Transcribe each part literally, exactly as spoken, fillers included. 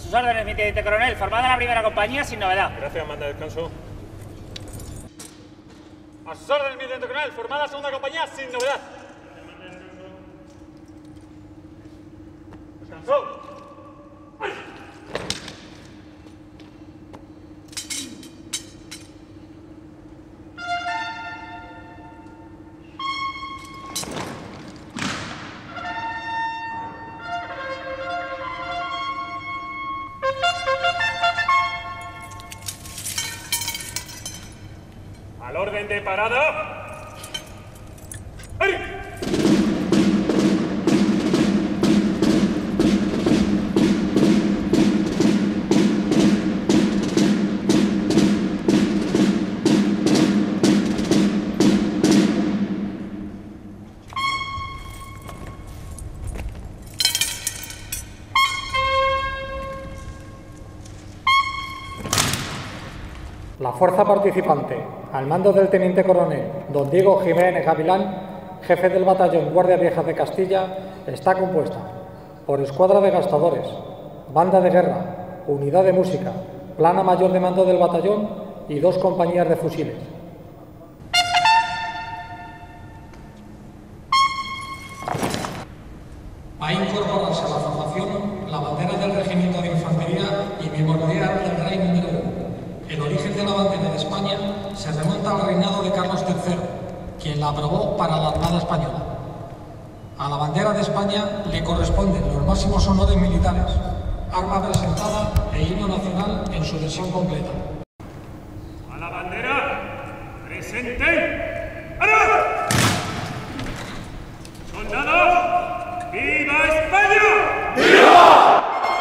sus órdenes, mi teniente coronel. Formada la primera compañía sin novedad. Gracias, manda descanso. A sus órdenes, mi teniente coronel. Formada la segunda compañía sin novedad. Descanso. Al orden de parada. ¡Ay! La fuerza participante, al mando del teniente coronel don Diego Jiménez Gavilán, jefe del batallón Guardias Viejas de Castilla, está compuesta por escuadra de gastadores, banda de guerra, unidad de música, plana mayor de mando del batallón y dos compañías de fusiles. Va a incorporarse a la formación la bandera del Regimiento de Infantería y memorial del Rey número uno. El origen de la bandera de España se remonta al reinado de Carlos tercero, quien la aprobó para la Armada Española. A la bandera de España le corresponden los máximos honores militares, arma presentada e himno nacional en su versión completa. A la bandera, presente. ¡Ahora! ¡Soldados! ¡Viva España! ¡Viva!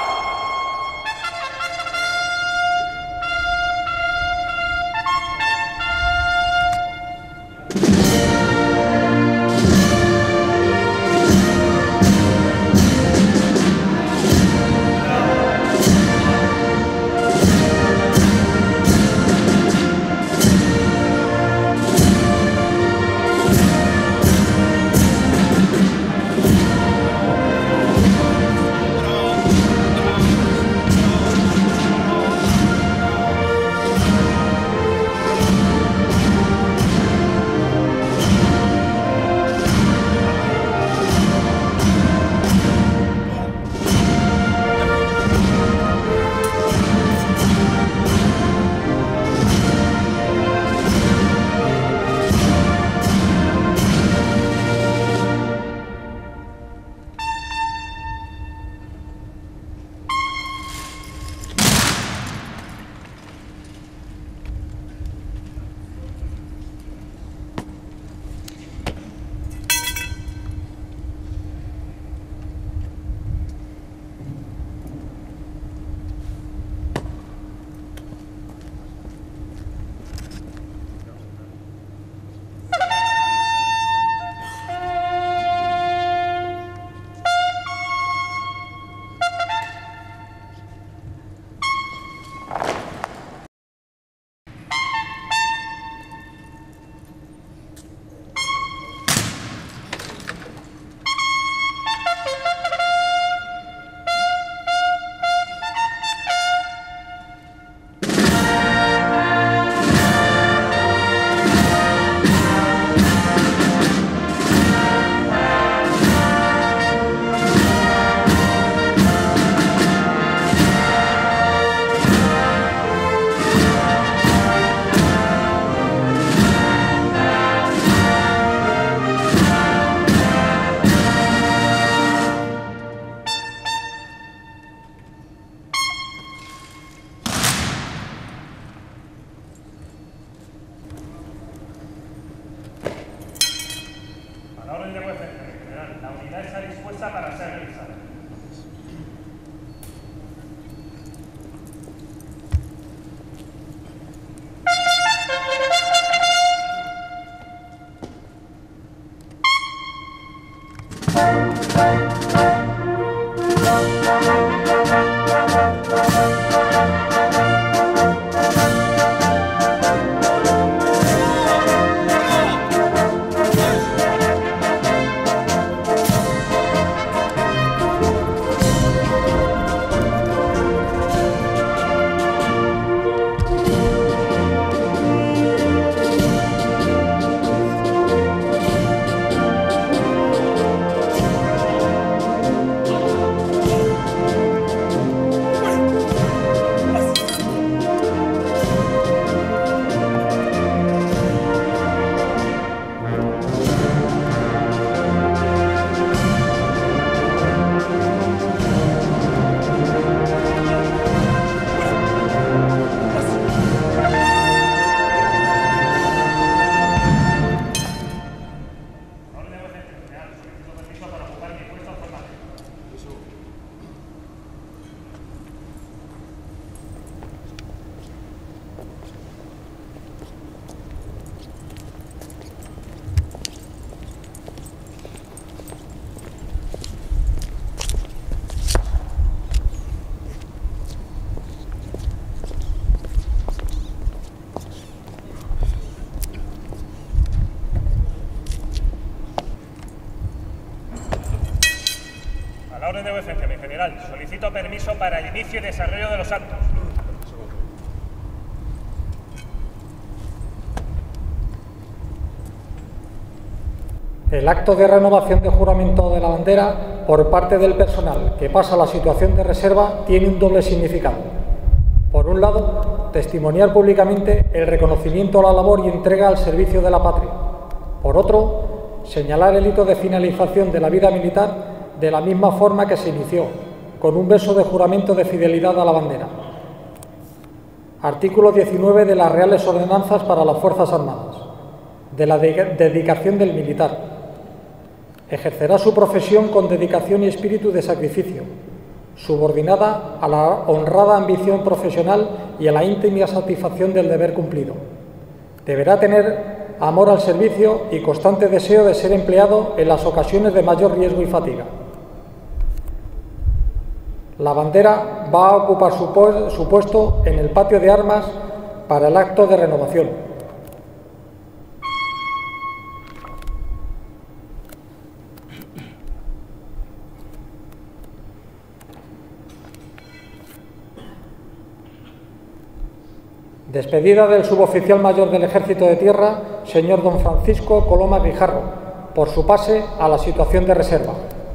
La unidad está dispuesta para ser revisada. A la orden de vuecencia, mi general. Solicito permiso para el inicio y desarrollo de los actos. El acto de renovación de juramento de la bandera por parte del personal que pasa a la situación de reserva tiene un doble significado. Por un lado, testimoniar públicamente el reconocimiento a la labor y entrega al servicio de la patria. Por otro, señalar el hito de finalización de la vida militar de la misma forma que se inició, con un beso de juramento de fidelidad a la bandera. Artículo diecinueve de las Reales Ordenanzas para las Fuerzas Armadas. De la de dedicación del militar. Ejercerá su profesión con dedicación y espíritu de sacrificio, subordinada a la honrada ambición profesional y a la íntima satisfacción del deber cumplido. Deberá tener amor al servicio y constante deseo de ser empleado en las ocasiones de mayor riesgo y fatiga. La bandera va a ocupar su, pu- su puesto en el patio de armas para el acto de renovación. Despedida del suboficial mayor del Ejército de Tierra, señor don Francisco Coloma Guijarro, por su pase a la situación de reserva.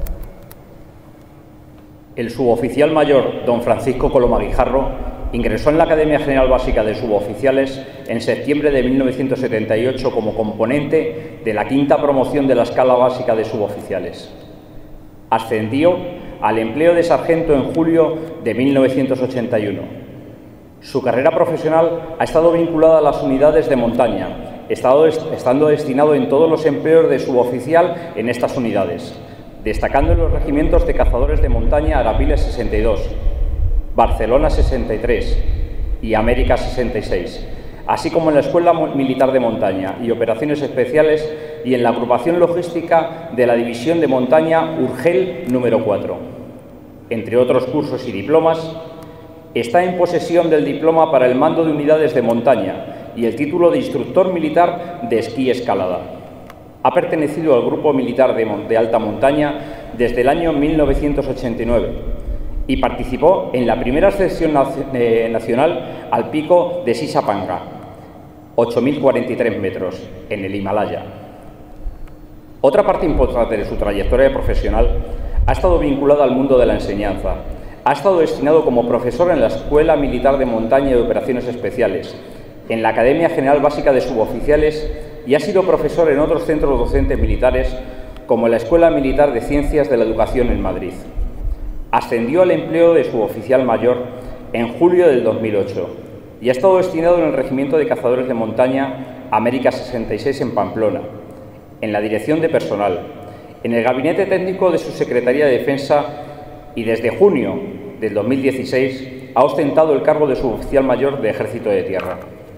El suboficial mayor don Francisco Coloma Guijarro ingresó en la Academia General Básica de Suboficiales en septiembre de mil novecientos setenta y ocho como componente de la quinta promoción de la escala básica de suboficiales. Ascendió al empleo de sargento en julio de mil novecientos ochenta y uno. Su carrera profesional ha estado vinculada a las unidades de montaña, estando destinado en todos los empleos de suboficial en estas unidades, destacando en los regimientos de cazadores de montaña Arapiles sesenta y dos, Barcelona sesenta y tres y América sesenta y seis, así como en la Escuela Militar de Montaña y Operaciones Especiales y en la agrupación logística de la División de Montaña Urgel número cuatro. Entre otros cursos y diplomas, está en posesión del diploma para el mando de unidades de montaña y el título de instructor militar de esquí escalada. Ha pertenecido al Grupo Militar de, de Alta Montaña desde el año mil novecientos ochenta y nueve y participó en la primera ascensión eh, nacional al pico de Sisapanga, ocho mil cuarenta y tres metros, en el Himalaya. Otra parte importante de su trayectoria profesional ha estado vinculada al mundo de la enseñanza. Ha estado destinado como profesor en la Escuela Militar de Montaña y Operaciones Especiales, en la Academia General Básica de Suboficiales y ha sido profesor en otros centros docentes militares, como la Escuela Militar de Ciencias de la Educación en Madrid. Ascendió al empleo de suboficial mayor en julio del dos mil ocho y ha estado destinado en el Regimiento de Cazadores de Montaña América sesenta y seis en Pamplona, en la Dirección de Personal, en el Gabinete Técnico de su Secretaría de Defensa y desde junio del dos mil dieciséis ha ostentado el cargo de suboficial mayor de Ejército de Tierra.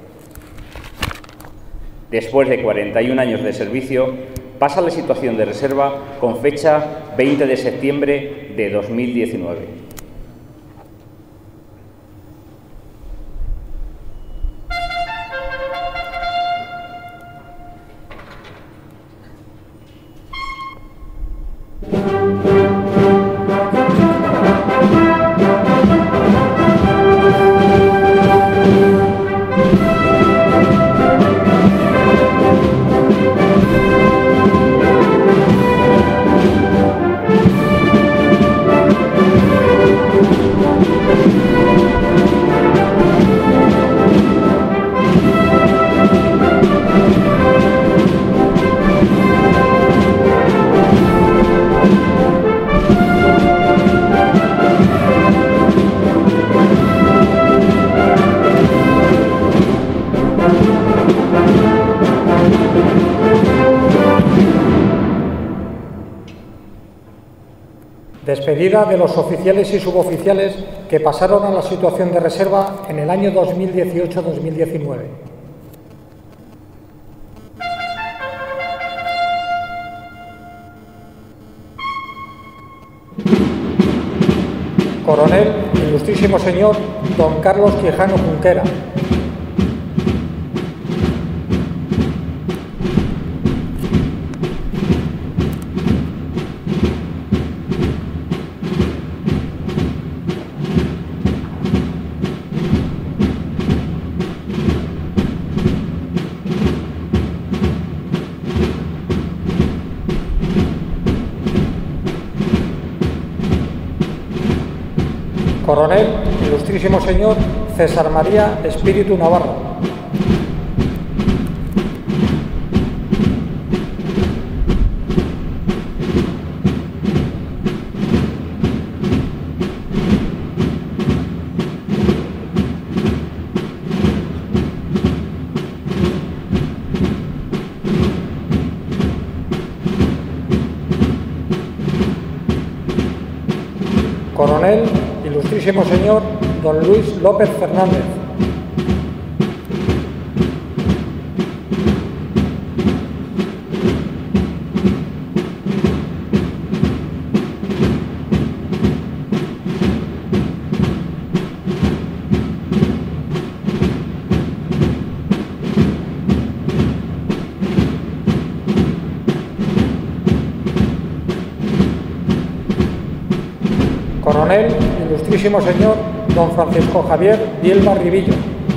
Después de cuarenta y un años de servicio, pasa a la situación de reserva con fecha veinte de septiembre de dos mil diecinueve. Despedida de los oficiales y suboficiales que pasaron a la situación de reserva en el año dos mil dieciocho dos mil diecinueve. Coronel, ilustrísimo señor don Carlos Quijano Junquera. Coronel, Ilustrísimo Señor César María Espíritu Navarro. Coronel, Ilustrísimo Señor Don Luis López Fernández. Coronel, Ilustrísimo Señor Don Francisco Javier Bielba Ribillo.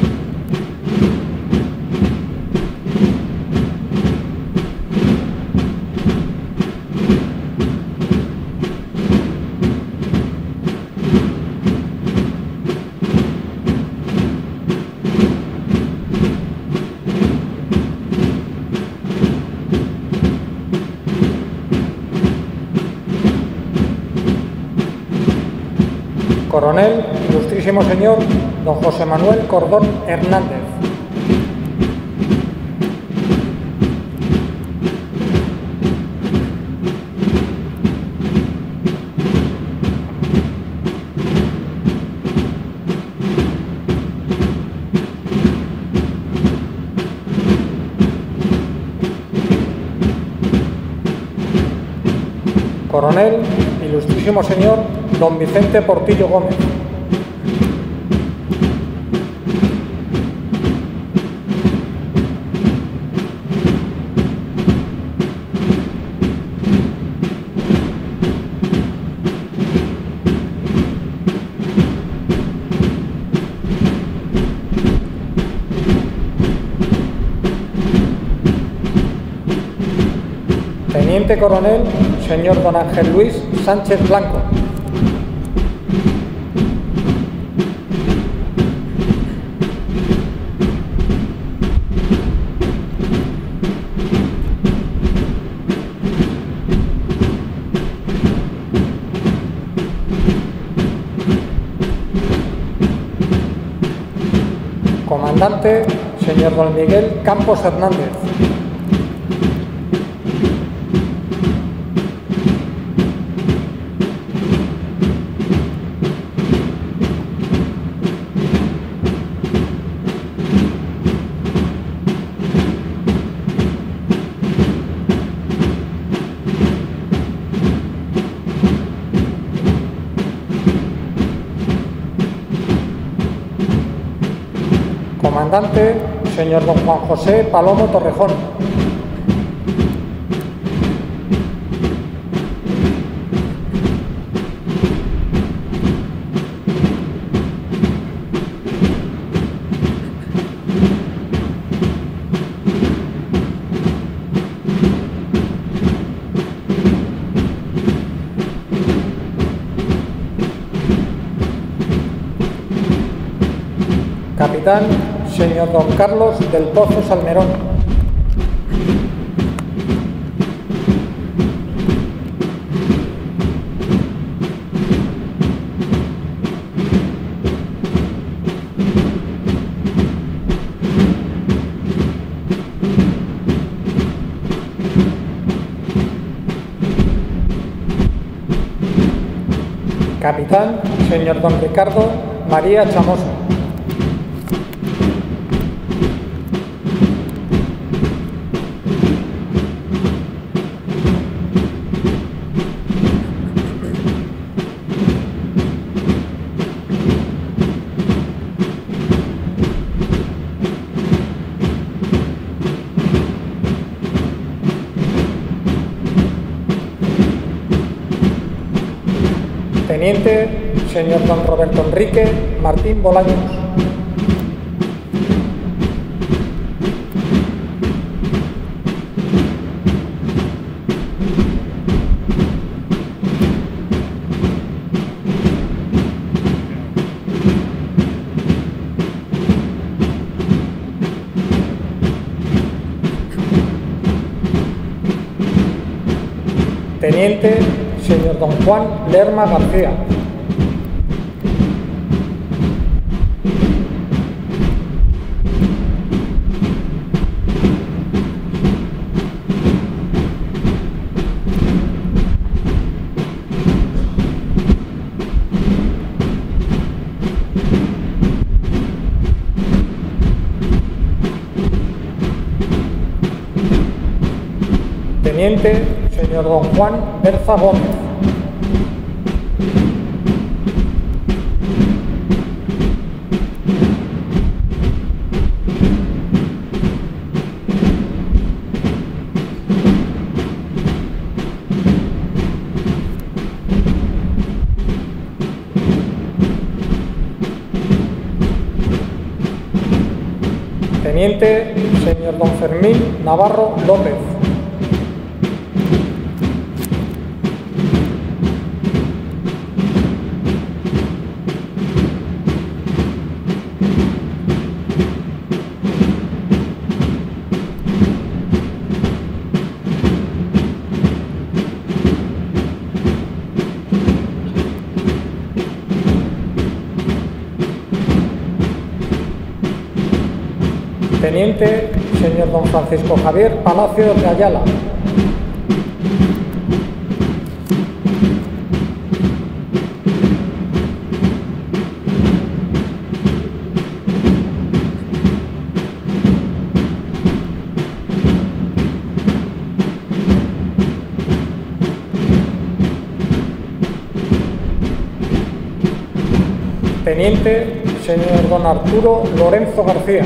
Coronel, Ilustrísimo Señor Don José Manuel Cordón Hernández. Coronel, Ilustrísimo Señor Don Vicente Portillo Gómez. Teniente Coronel Señor Don Ángel Luis Sánchez Blanco. Comandante Señor Don Miguel Campos Hernández. Comandante Señor Don Juan José Palomo Torrejón. Capitán Señor Don Carlos del Pozo Salmerón. Capitán Señor Don Ricardo María Chamoso. Teniente Señor Don Roberto Enrique Martín Bolaños. Teniente, señor don Juan Lerma García. Teniente, señor don Juan Berza Gómez. Teniente, señor don Fermín Navarro López. Teniente, señor don Francisco Javier Palacio de Ayala. Teniente, señor don Arturo Lorenzo García.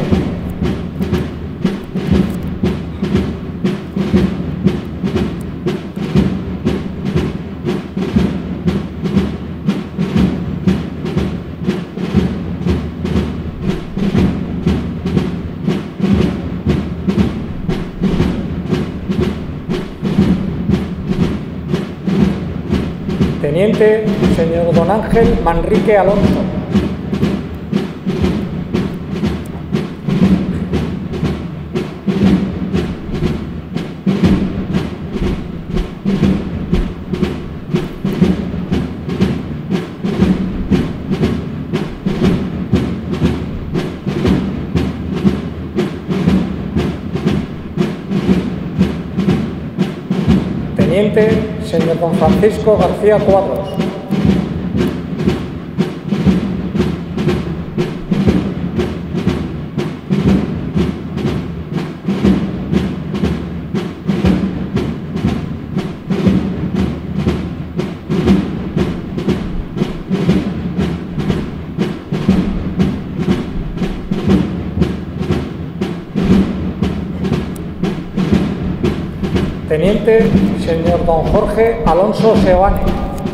Teniente, señor don Ángel Manrique Alonso. Teniente, señor don Francisco García Cuadros. Teniente, señor don Jorge Alonso Seoane.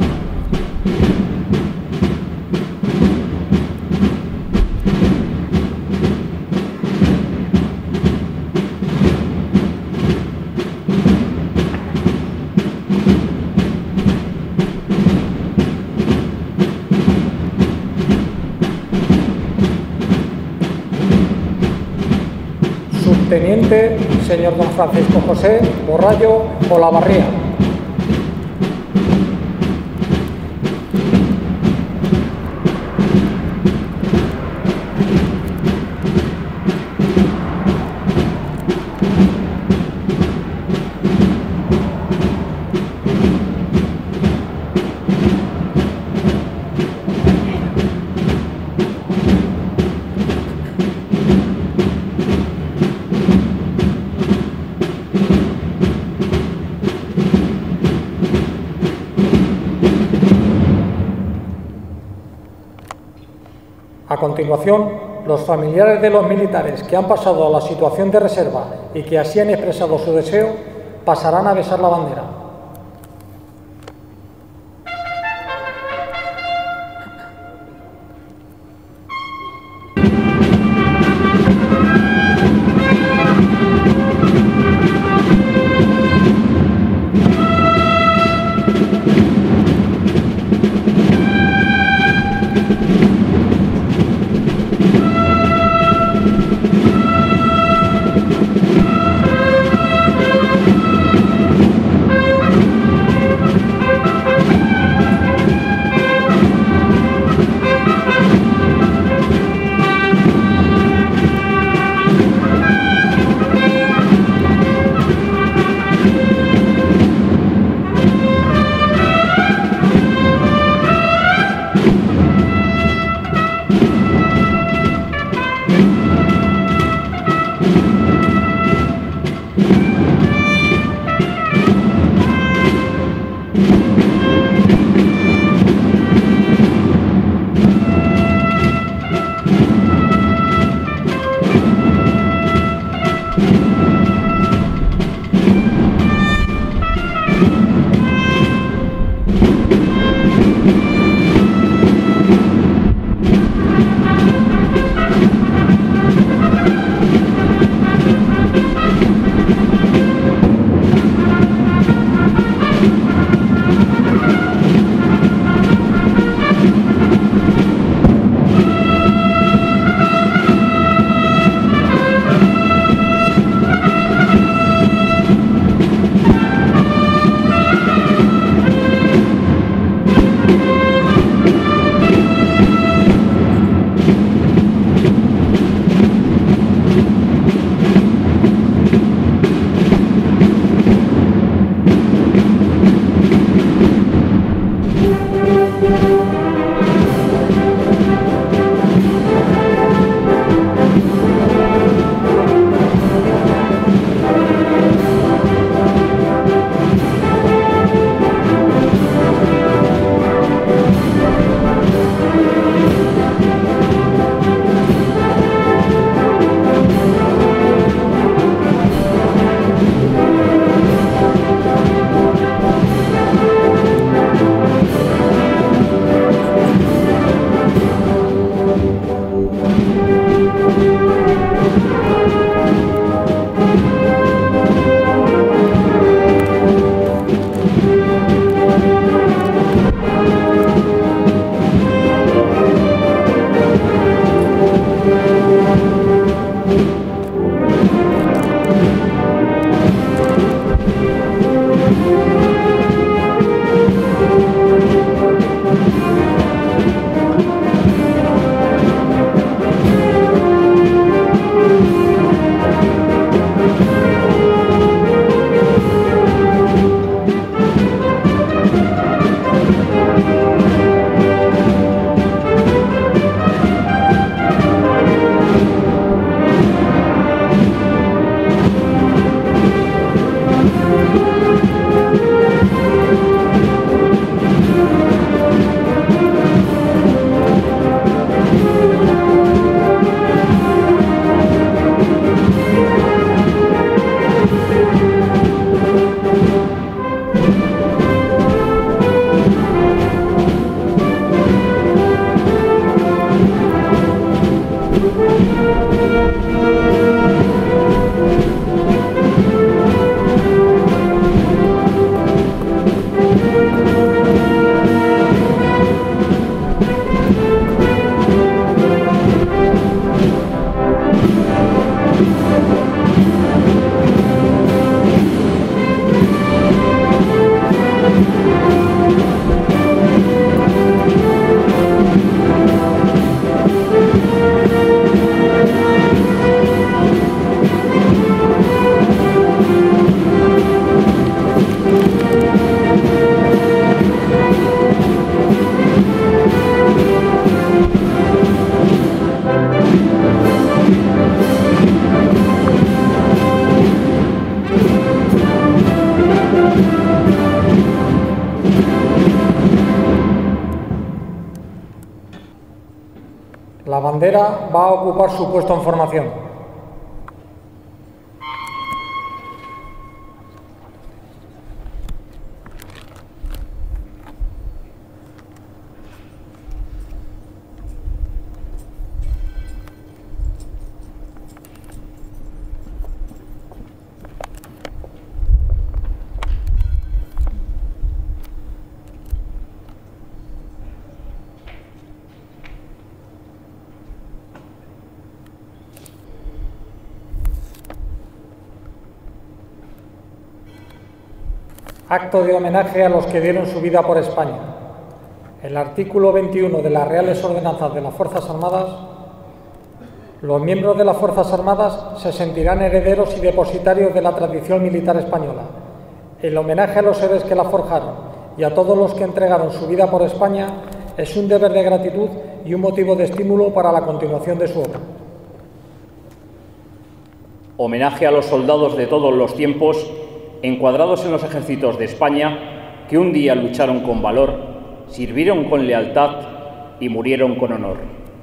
Subteniente, señor don Francisco José Borrallo Olavarría. A continuación, los familiares de los militares que han pasado a la situación de reserva y que así han expresado su deseo, pasarán a besar la bandera. La bandera va a ocupar su puesto en formación. Acto de homenaje a los que dieron su vida por España. El artículo veintiuno de las Reales Ordenanzas de las Fuerzas Armadas: los miembros de las Fuerzas Armadas se sentirán herederos y depositarios de la tradición militar española. El homenaje a los héroes que la forjaron y a todos los que entregaron su vida por España es un deber de gratitud y un motivo de estímulo para la continuación de su obra. Homenaje a los soldados de todos los tiempos, encuadrados en los ejércitos de España, que un día lucharon con valor, sirvieron con lealtad y murieron con honor.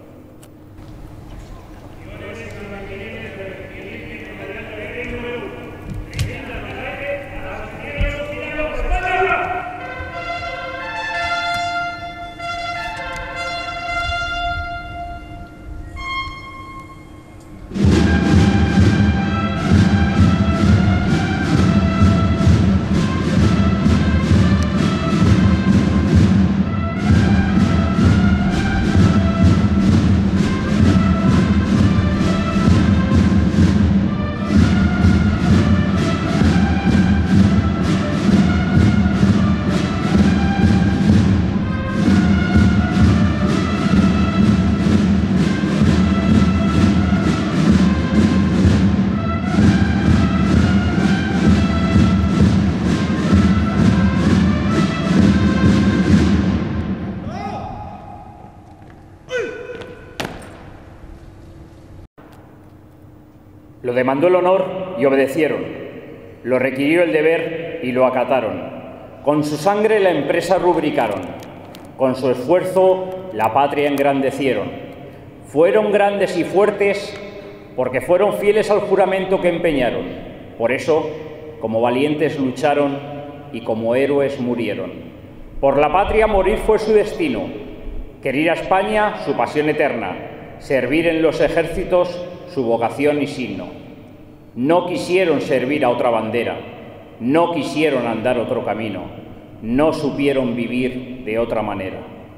Lo demandó el honor y obedecieron, lo requirió el deber y lo acataron. Con su sangre la empresa rubricaron, con su esfuerzo la patria engrandecieron. Fueron grandes y fuertes porque fueron fieles al juramento que empeñaron. Por eso, como valientes lucharon y como héroes murieron. Por la patria morir fue su destino, querer a España su pasión eterna, servir en los ejércitos su vocación y signo. No quisieron servir a otra bandera, no quisieron andar otro camino, no supieron vivir de otra manera.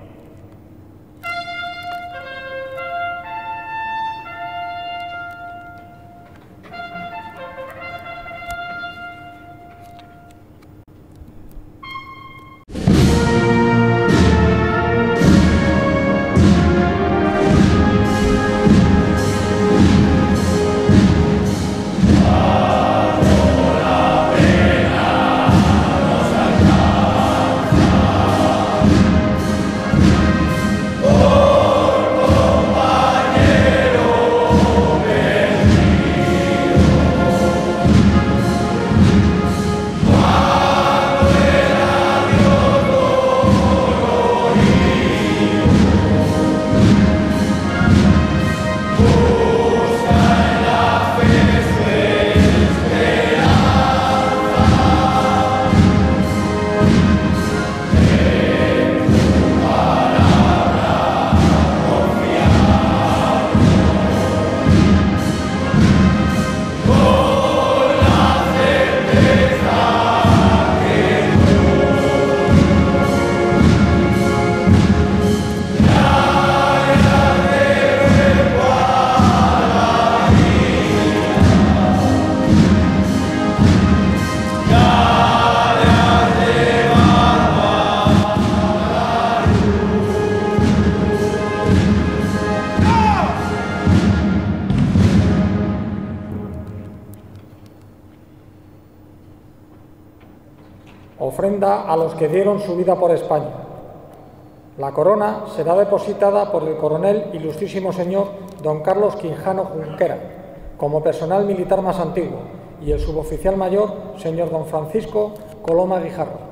Ofrenda a los que dieron su vida por España. La corona será depositada por el coronel ilustrísimo señor don Carlos Quijano Junquera, como personal militar más antiguo, y el suboficial mayor señor don Francisco Coloma Guijarro.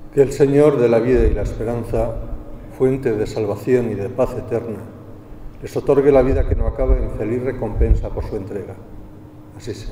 Que el Señor de la vida y la esperanza, fuente de salvación y de paz eterna, les otorgue la vida que no acaba en feliz recompensa por su entrega. Así sea.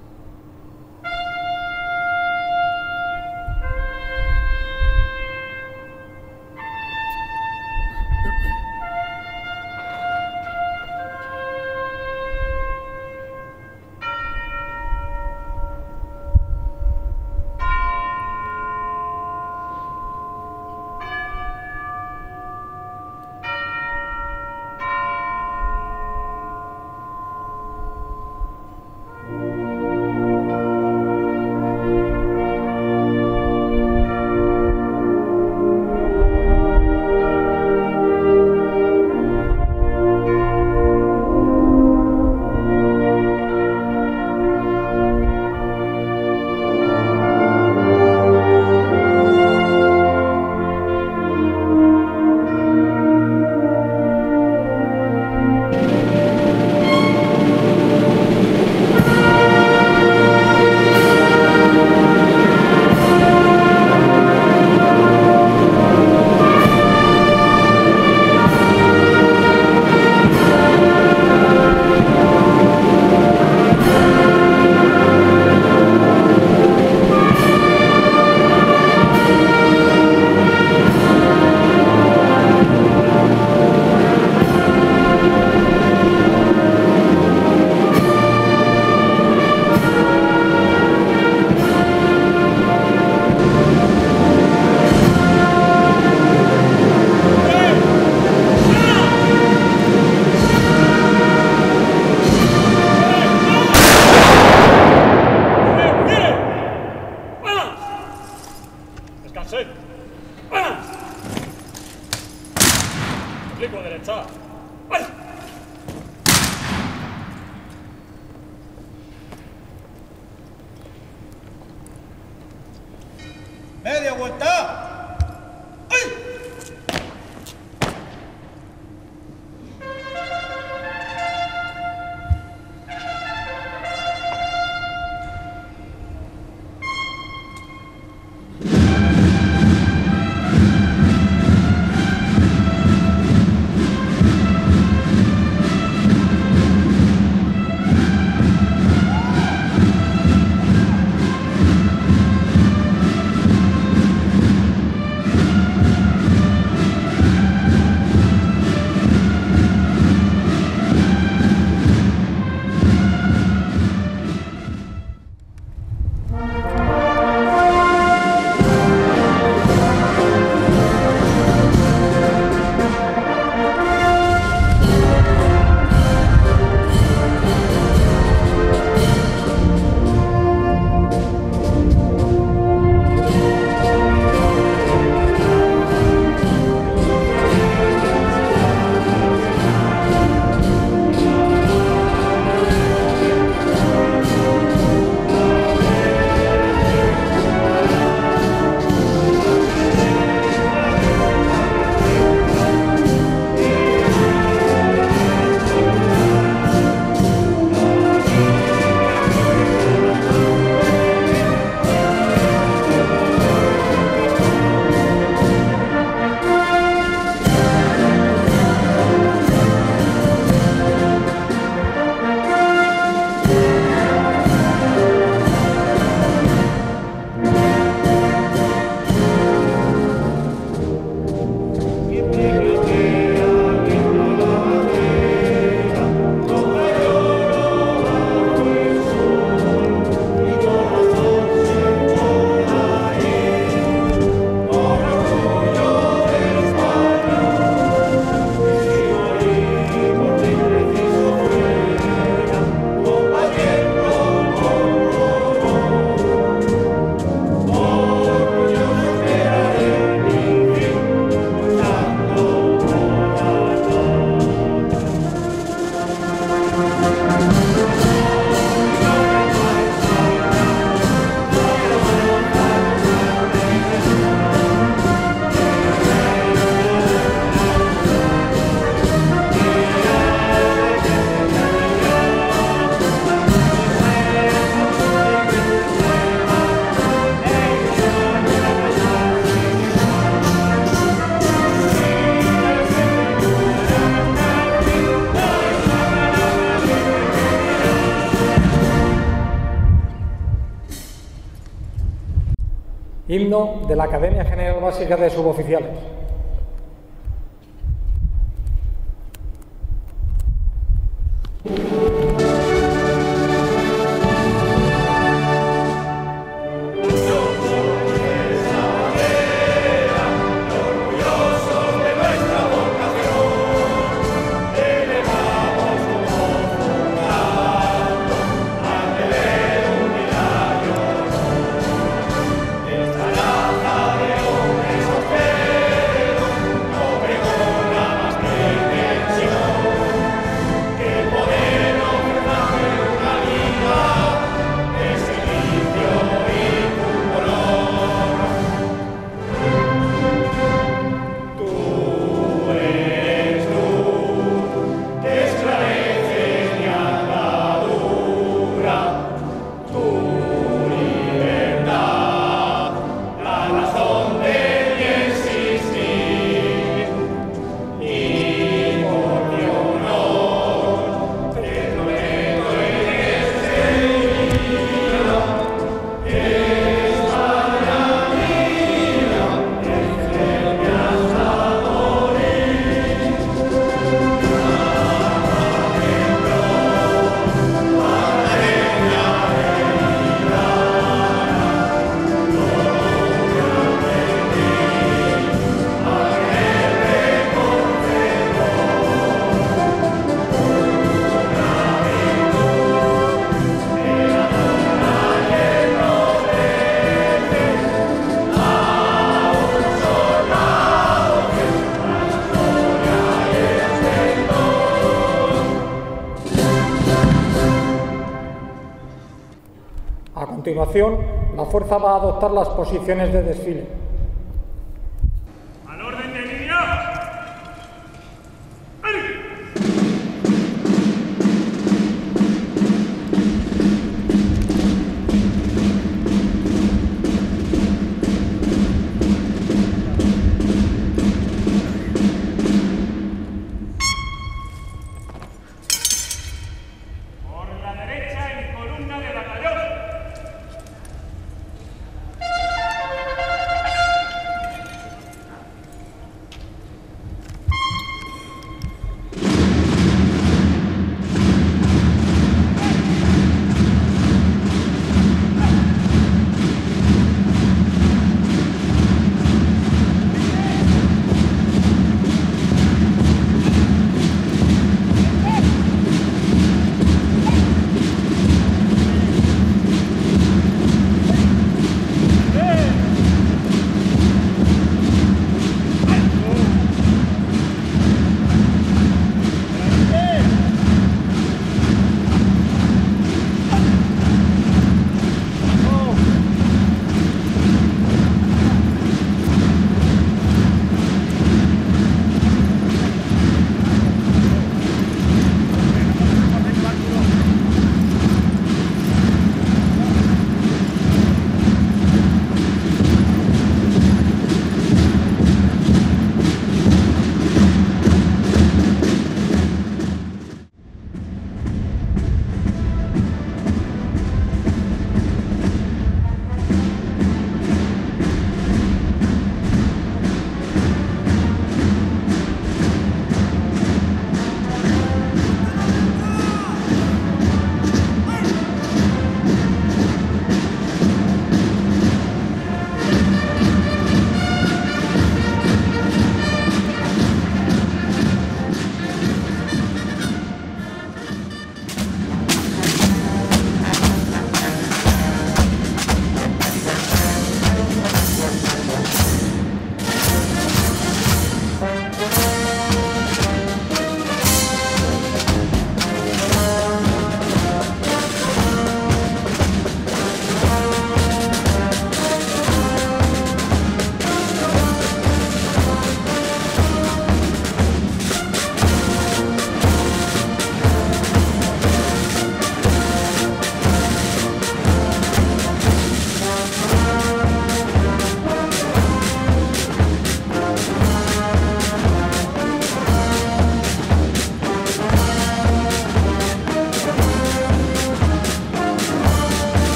Explico derecha. Media vuelta. ¡Ay! Himno de la Academia General Básica de Suboficiales. A continuación, la fuerza va a adoptar las posiciones de desfile. ¡Al orden de línea! Por la derecha en columna de batallón.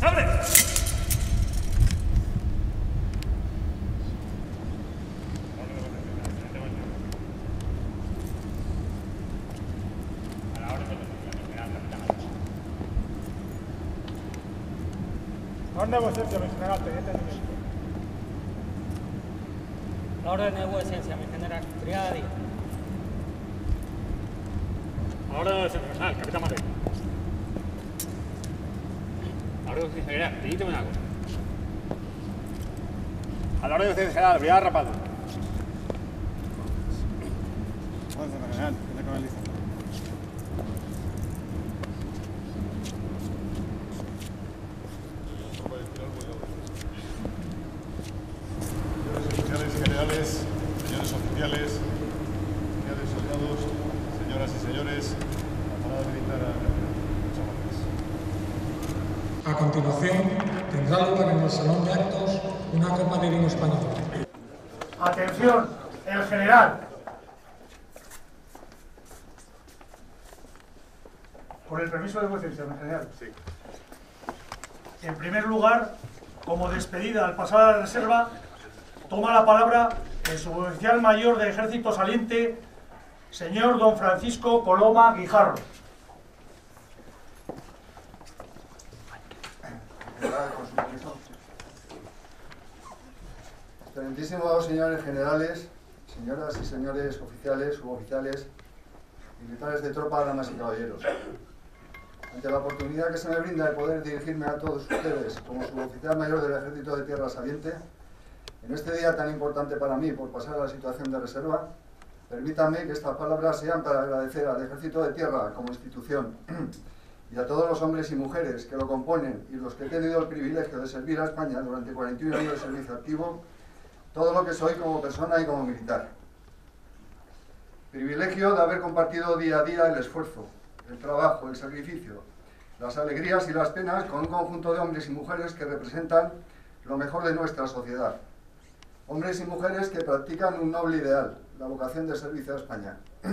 ¡Abre! Orden de vuecencia, mi general, teniente de nivel. La orden de vuecencia, mi general. Brigada Díaz. Ahora de vuecencia, general, capitán Mateo. Ahora de vuecencia, general, dígame una cosa. A la orden de vuecencia, general, brigada Rapado. Orden, general, tiene que analizar. Señores generales, señores oficiales, oficiales soldados, señoras y señores, la parada militar a muchas gracias. A continuación, tendrá lugar en el Salón de Actos una copa de vino español. Atención, el general. Con el permiso de vuecencia, mi general. Sí. En primer lugar, como despedida al pasar a la reserva, toma la palabra el suboficial mayor del Ejército Saliente, señor don Francisco Coloma Guijarro. Excelentísimos señores generales, señoras y señores oficiales, suboficiales, militares de tropa, damas y caballeros. Ante la oportunidad que se me brinda de poder dirigirme a todos ustedes como suboficial mayor del Ejército de Tierra Saliente, en este día tan importante para mí por pasar a la situación de reserva, permítanme que estas palabras sean para agradecer al Ejército de Tierra como institución y a todos los hombres y mujeres que lo componen y los que he tenido el privilegio de servir a España durante cuarenta y un años de servicio activo, todo lo que soy como persona y como militar. Privilegio de haber compartido día a día el esfuerzo, el trabajo, el sacrificio, las alegrías y las penas con un conjunto de hombres y mujeres que representan lo mejor de nuestra sociedad. Hombres y mujeres que practican un noble ideal, la vocación de servicio a España.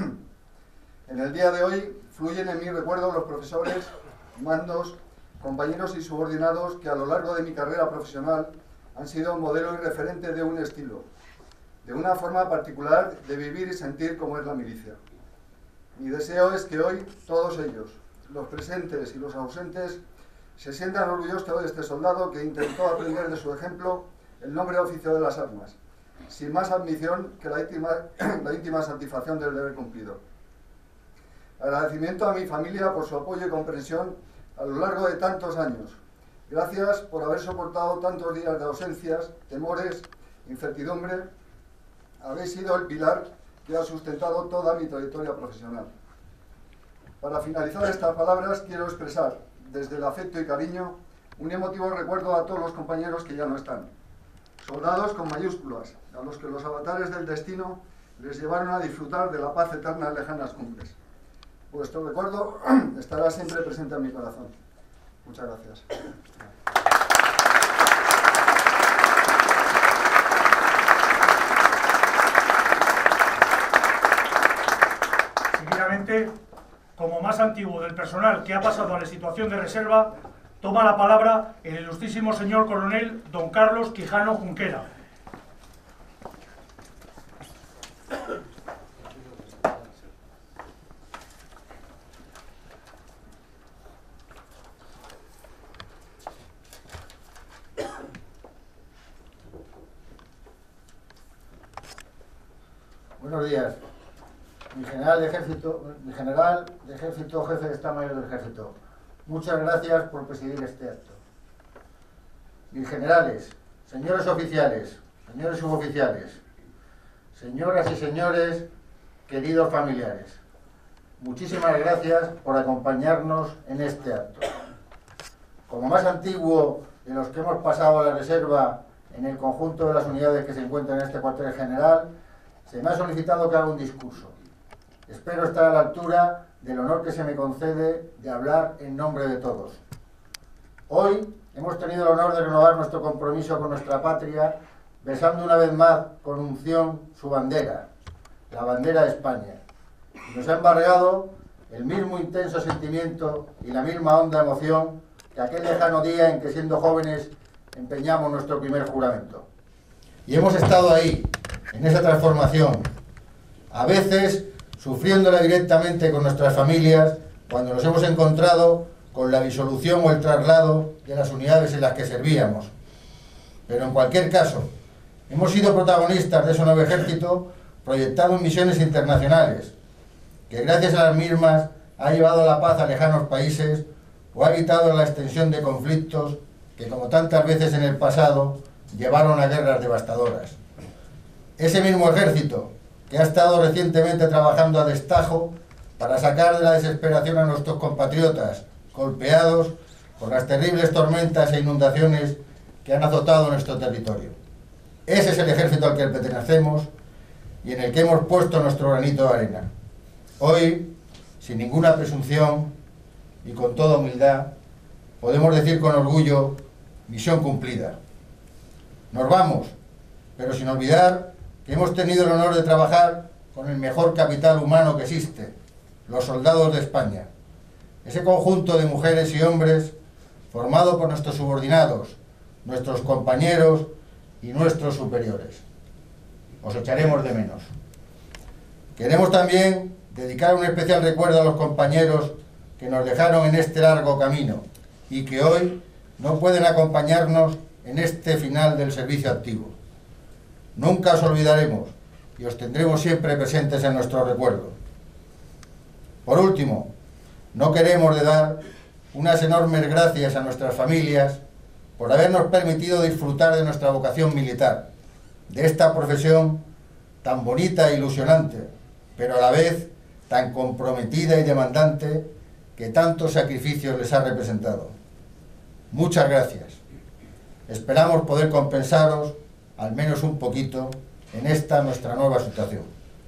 En el día de hoy fluyen en mi recuerdo los profesores, mandos, compañeros y subordinados que a lo largo de mi carrera profesional han sido modelo y referente de un estilo, de una forma particular de vivir y sentir como es la milicia. Mi deseo es que hoy todos ellos, los presentes y los ausentes, se sientan orgullosos de este soldado que intentó aprender de su ejemplo el noble oficio de las armas, sin más ambición que la íntima, la íntima satisfacción del deber cumplido. Agradecimiento a mi familia por su apoyo y comprensión a lo largo de tantos años. Gracias por haber soportado tantos días de ausencias, temores, incertidumbre. Habéis sido el pilar que ha sustentado toda mi trayectoria profesional. Para finalizar estas palabras, quiero expresar, desde el afecto y cariño, un emotivo recuerdo a todos los compañeros que ya no están. Soldados con mayúsculas, a los que los avatares del destino les llevaron a disfrutar de la paz eterna en lejanas cumbres. Vuestro recuerdo estará siempre presente en mi corazón. Muchas gracias. Seguidamente, como más antiguo del personal que ha pasado a la situación de reserva, toma la palabra el ilustrísimo señor coronel don Carlos Quijano Junquera. Buenos días. Mi general de ejército, mi general de ejército, jefe de Estado Mayor del Ejército. Muchas gracias por presidir este acto. Mis generales, señores oficiales, señores suboficiales, señoras y señores, queridos familiares, muchísimas gracias por acompañarnos en este acto. Como más antiguo de los que hemos pasado a la reserva en el conjunto de las unidades que se encuentran en este cuartel general, se me ha solicitado que haga un discurso. Espero estar a la altura del honor que se me concede de hablar en nombre de todos. Hoy hemos tenido el honor de renovar nuestro compromiso con nuestra patria, besando una vez más con unción su bandera, la bandera de España. Y nos ha embargado el mismo intenso sentimiento y la misma honda emoción que aquel lejano día en que siendo jóvenes empeñamos nuestro primer juramento. Y hemos estado ahí, en esa transformación, a veces sufriéndola directamente con nuestras familias cuando nos hemos encontrado con la disolución o el traslado de las unidades en las que servíamos. Pero en cualquier caso, hemos sido protagonistas de ese nuevo ejército proyectado en misiones internacionales, que gracias a las mismas ha llevado la paz a lejanos países o ha evitado la extensión de conflictos que, como tantas veces en el pasado, llevaron a guerras devastadoras. Ese mismo ejército que ha estado recientemente trabajando a destajo para sacar de la desesperación a nuestros compatriotas golpeados por las terribles tormentas e inundaciones que han azotado nuestro territorio. Ese es el ejército al que pertenecemos y en el que hemos puesto nuestro granito de arena. Hoy, sin ninguna presunción y con toda humildad, podemos decir con orgullo: misión cumplida. Nos vamos, pero sin olvidar que hemos tenido el honor de trabajar con el mejor capital humano que existe, los soldados de España. Ese conjunto de mujeres y hombres formado por nuestros subordinados, nuestros compañeros y nuestros superiores. Os echaremos de menos. Queremos también dedicar un especial recuerdo a los compañeros que nos dejaron en este largo camino y que hoy no pueden acompañarnos en este final del servicio activo. Nunca os olvidaremos y os tendremos siempre presentes en nuestro recuerdo. Por último, no queremos de dar unas enormes gracias a nuestras familias por habernos permitido disfrutar de nuestra vocación militar, de esta profesión tan bonita e ilusionante, pero a la vez tan comprometida y demandante que tantos sacrificios les ha representado. Muchas gracias. Esperamos poder compensaros, al menos un poquito, en esta nuestra nueva situación.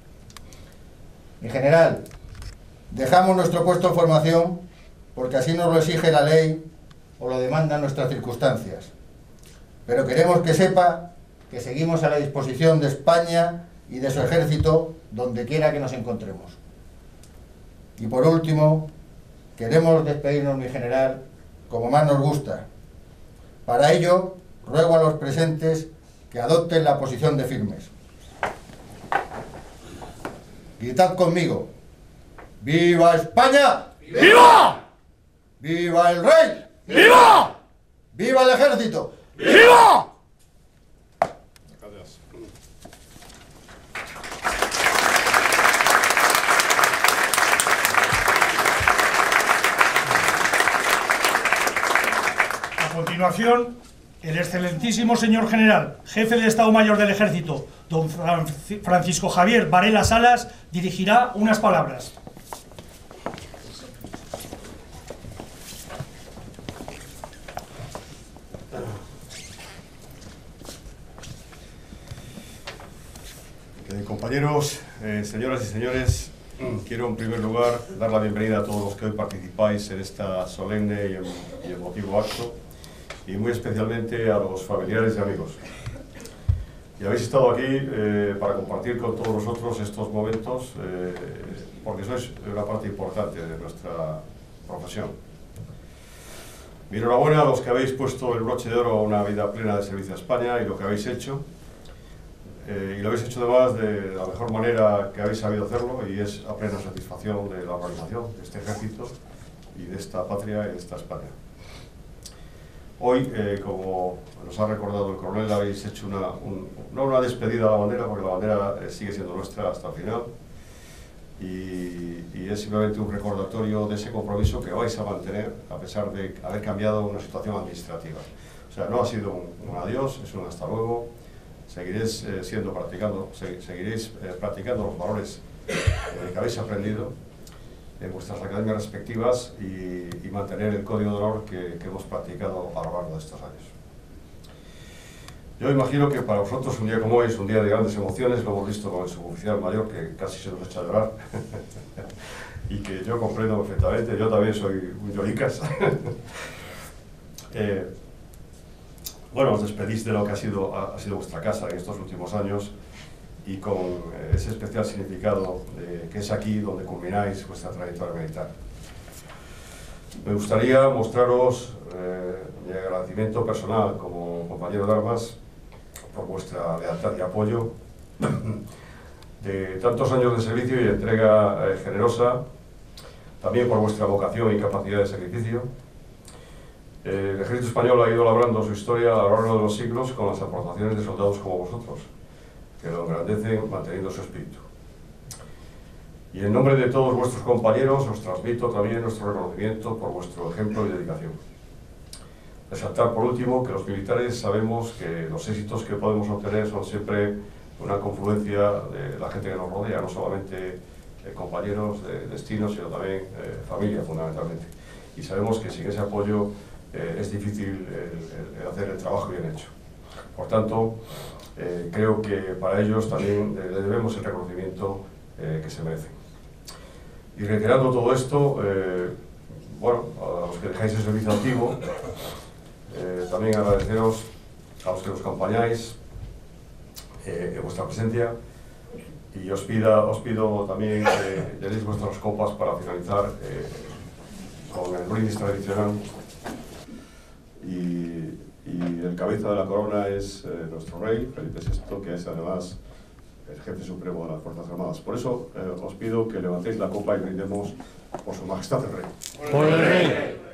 Mi general, dejamos nuestro puesto en formación porque así nos lo exige la ley o lo demandan nuestras circunstancias. Pero queremos que sepa que seguimos a la disposición de España y de su ejército donde quiera que nos encontremos. Y por último, queremos despedirnos, mi general, como más nos gusta. Para ello, ruego a los presentes que adopten la posición de firmes. Gritad conmigo: ¡Viva España! ¡Viva! ¡Viva el rey! ¡Viva! ¡Viva el ejército! ¡Viva! Gracias. A continuación, el excelentísimo señor general, jefe del Estado Mayor del Ejército, don Francisco Javier Varela Salas, dirigirá unas palabras. Eh, compañeros, eh, señoras y señores, quiero en primer lugar dar la bienvenida a todos los que hoy participáis en esta solemne y, em y emotivo acto, y muy especialmente a los familiares y amigos. Y habéis estado aquí eh, para compartir con todos nosotros estos momentos, eh, porque sois una parte importante de nuestra profesión. Mi enhorabuena a los que habéis puesto el broche de oro a una vida plena de servicio a España y lo que habéis hecho. Eh, y lo habéis hecho además de la mejor manera que habéis sabido hacerlo, y es a plena satisfacción de la organización de este ejército y de esta patria y de esta España. Hoy, eh, como nos ha recordado el coronel, habéis hecho una, un, no una despedida a la bandera, porque la bandera eh, sigue siendo nuestra hasta el final, y, y es simplemente un recordatorio de ese compromiso que vais a mantener a pesar de haber cambiado una situación administrativa. O sea, no ha sido un, un adiós, es un hasta luego. Seguiréis eh, siendo practicando, se, seguiréis eh, practicando los valores eh, que habéis aprendido en vuestras academias respectivas y, y mantener el código de honor que, que hemos practicado a lo largo de estos años. Yo imagino que para vosotros un día como hoy es un día de grandes emociones. Lo hemos visto con el suboficial mayor, que casi se nos echa a llorar y que yo comprendo perfectamente. Yo también soy un lloricas. eh, Bueno, os despedís de lo que ha sido, ha sido vuestra casa en estos últimos años, y con eh, ese especial significado de que es aquí donde culmináis vuestra trayectoria militar. Me gustaría mostraros eh, mi agradecimiento personal como compañero de armas por vuestra lealtad y apoyo de tantos años de servicio y entrega eh, generosa, también por vuestra vocación y capacidad de sacrificio. Eh, el ejército español ha ido labrando su historia a lo largo de los siglos con las aportaciones de soldados como vosotros, que lo engrandecen manteniendo su espíritu. Y en nombre de todos vuestros compañeros os transmito también nuestro reconocimiento por vuestro ejemplo y dedicación. Resaltar por último que los militares sabemos que los éxitos que podemos obtener son siempre una confluencia de la gente que nos rodea, no solamente eh, compañeros de destino, sino también eh, familia fundamentalmente. Y sabemos que sin ese apoyo eh, es difícil el, el hacer el trabajo bien hecho. Por tanto, eh, creo que para ellos también eh, le debemos el reconocimiento eh, que se merecen. Y reiterando todo esto, eh, bueno, a los que dejáis el servicio antiguo, eh, también agradeceros a los que nos acompañáis eh, en vuestra presencia, y os, pida, os pido también que llenéis vuestras copas para finalizar eh, con el brindis tradicional. Y, y el cabeza de la corona es eh, nuestro rey, Felipe sexto, que es además el jefe supremo de las Fuerzas Armadas. Por eso eh, os pido que levantéis la copa y brindemos por su majestad el rey. Por el rey.